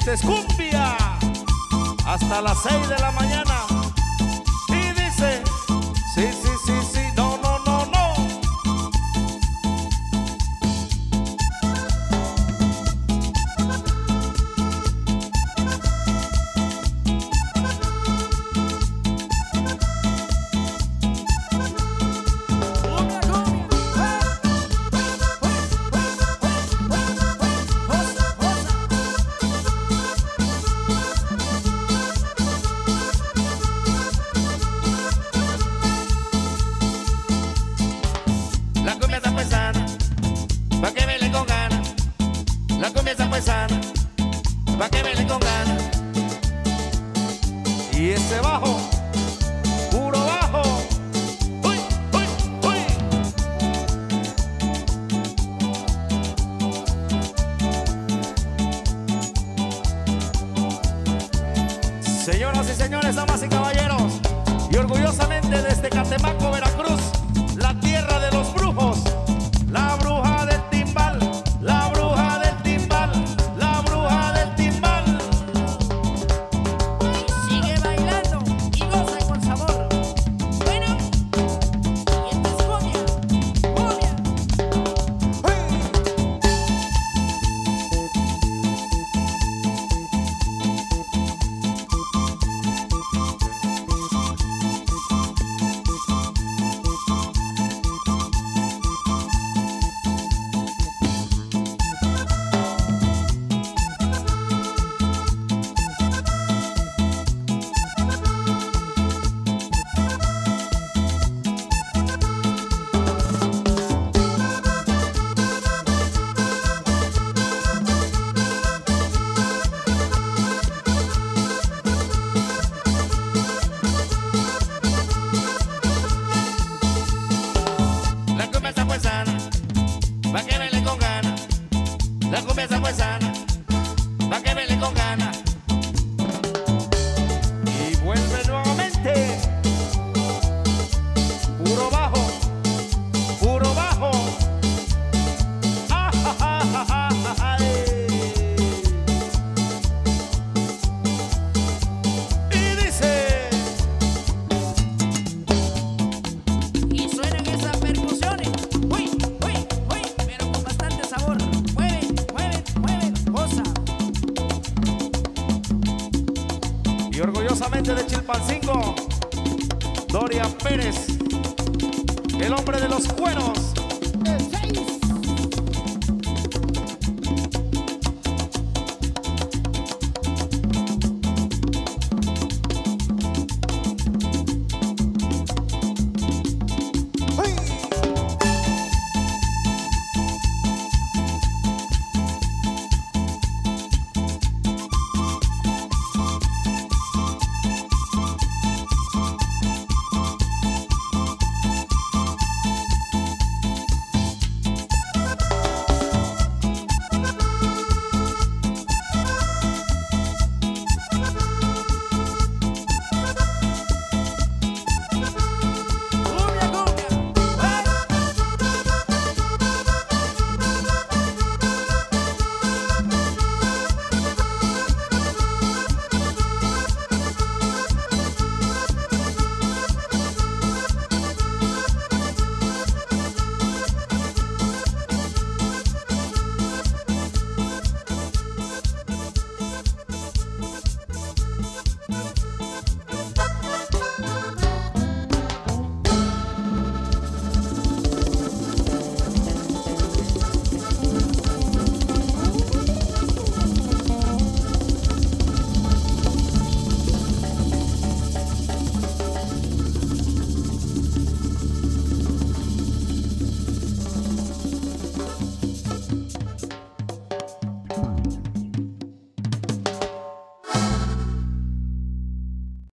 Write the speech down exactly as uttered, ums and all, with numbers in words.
esta es cumbia hasta las seis de la mañana. Y dice, sí, sí, sí, sí, no, no, no, no. La cumbia está pues sana, pa' que baile con ganas. La cumbia está pues sana, pa' que baile con ganas. Y ese bajo, puro bajo. Uy, uy, uy. Señoras y señores, damas y caballeros, y orgullosamente desde Catemaco, Veracruz, la tierra de los brujos, la bruja del timbal, la bruja del timbal, la bruja del timbal. Sigue bailando y goza con sabor. Bueno, y esta es cumbia, cumbia. La cumbia está pues sana, pa' que baile con ganas. La cumbia está pues sana, pa' que baile con ganas. Y vuelve nuevamente. Puro bajo, puro bajo. Ah, ja, ja, ja, ja, ja, ja, eh. Y dice, Y suenan esas percusiones. Uy, uy, uy, pero con bastante sabor. Mueve, mueve, mueve, goza. y orgullosamente de Chilpancingo, Doria Pérez, el hombre de los cueros.